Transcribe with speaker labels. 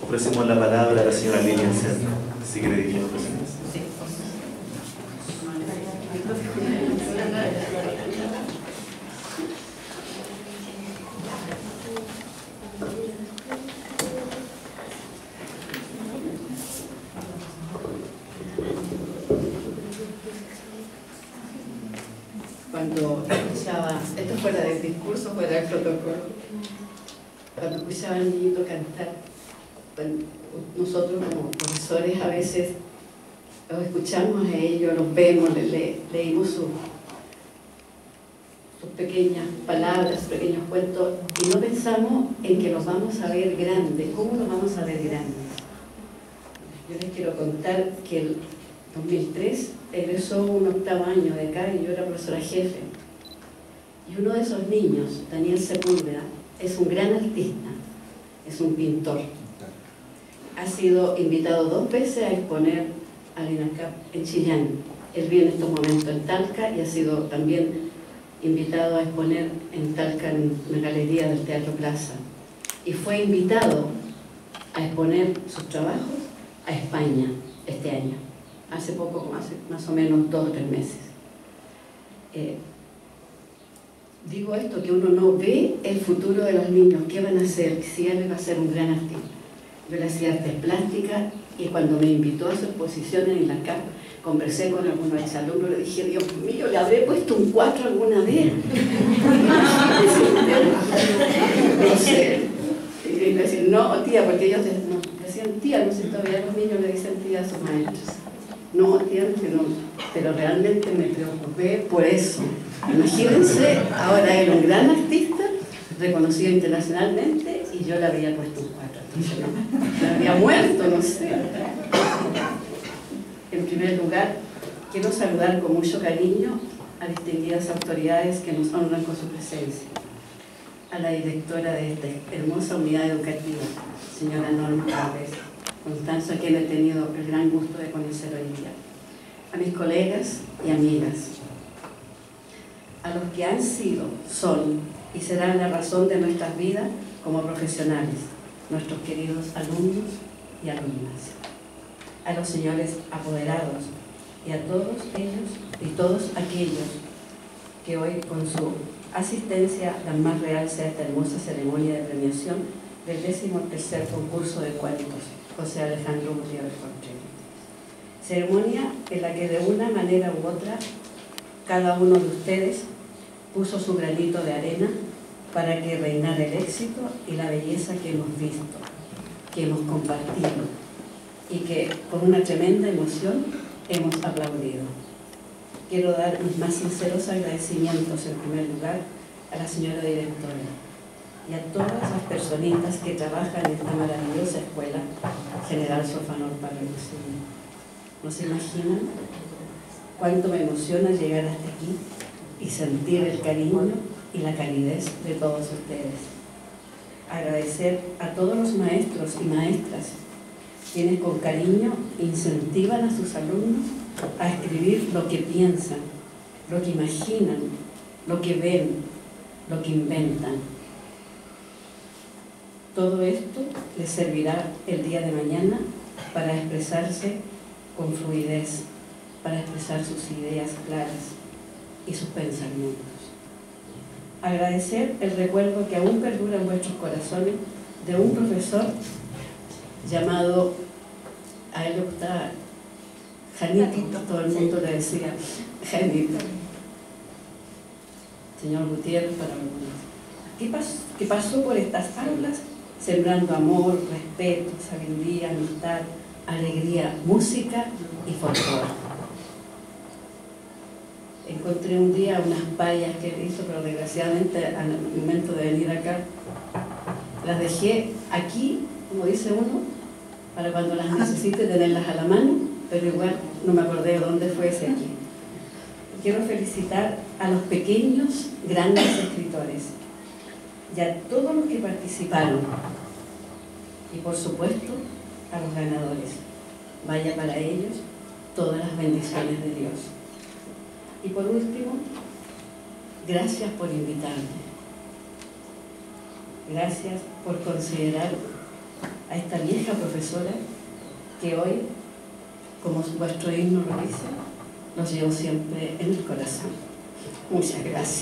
Speaker 1: ofrecemos la palabra a la señora Lilian Serna, si quiere dirigir los presentes.
Speaker 2: Cuando escuchaba, esto fuera del discurso, fuera del protocolo, cuando escuchaba al niñito cantar, nosotros como profesores a veces los escuchamos a ellos, los vemos, leímos sus pequeñas palabras, pequeños cuentos, y no pensamos en que los vamos a ver grandes. ¿Cómo los vamos a ver grandes? Yo les quiero contar que el 2003 egresó un 8º año de acá y yo era profesora jefe. Y uno de esos niños, Daniel Sepúlveda, es un gran artista, es un pintor. Ha sido invitado 2 veces a exponer al INACAP en Chillán. Él vive en estos momentos en Talca y ha sido también invitado a exponer en Talca en la galería del Teatro Plaza. Y fue invitado a exponer sus trabajos a España este año. Hace poco, como hace más o menos 2 o 3 meses. Digo esto, que uno no ve el futuro de los niños, qué van a hacer, si él va a ser un gran artista. Yo le hacía artes plásticas y cuando me invitó a su exposición en la CAP, conversé con algunos exalumnos, le dije, Dios mío, ¿le habré puesto un 4 alguna vez? No sé. Y me decían, no, tía, porque ellos decían, tía, no sé, todavía los niños le dicen tía a sus maestros. No, tía, no, pero realmente me preocupé por eso. Imagínense, ahora era un gran artista, reconocido internacionalmente, y yo le había puesto un 4. Entonces, no, le había muerto, no sé. En primer lugar, quiero saludar con mucho cariño a distinguidas autoridades que nos honran con su presencia. A la directora de esta hermosa unidad educativa, señora Norma Pérez Constanza, a quien he tenido el gran gusto de conocer hoy día. A mis colegas y amigas, a los que han sido, son y serán la razón de nuestras vidas como profesionales, nuestros queridos alumnos y alumnas, a los señores apoderados y a todos ellos y todos aquellos que hoy con su asistencia dan más realce a esta hermosa ceremonia de premiación del 13º concurso de cuentos José Alejandro Gutiérrez Contreras. Ceremonia en la que de una manera u otra cada uno de ustedes puso su granito de arena para que reinara el éxito y la belleza que hemos visto, que hemos compartido y que con una tremenda emoción hemos aplaudido. Quiero dar mis más sinceros agradecimientos en primer lugar a la señora directora y a todas las personitas que trabajan en esta maravillosa escuela General Sofanor Parregosini. ¿No se imaginan cuánto me emociona llegar hasta aquí y sentir el cariño y la calidez de todos ustedes? Agradecer a todos los maestros y maestras quienes con cariño incentivan a sus alumnos a escribir lo que piensan, lo que imaginan, lo que ven, lo que inventan. Todo esto les servirá el día de mañana para expresarse con fluidez, para expresar sus ideas claras y sus pensamientos. Agradecer el recuerdo que aún perdura en vuestros corazones de un profesor llamado, a él le gustaba Janito, todo el mundo le decía Janito, señor Gutiérrez para algunos, que pasó por estas aulas sembrando amor, respeto, sabiduría, amistad, alegría, música y folclore. Encontré un día unas payas que él hizo, pero desgraciadamente al momento de venir acá las dejé aquí, como dice uno, para cuando las necesite tenerlas a la mano, pero igual no me acordé de dónde fue ese aquí. Quiero felicitar a los pequeños, grandes escritores y a todos los que participaron y por supuesto a los ganadores. Vaya para ellos todas las bendiciones de Dios. Y por último, gracias por invitarme. Gracias por considerar a esta vieja profesora que hoy, como vuestro himno lo dice, los llevo siempre en el corazón. Muchas gracias.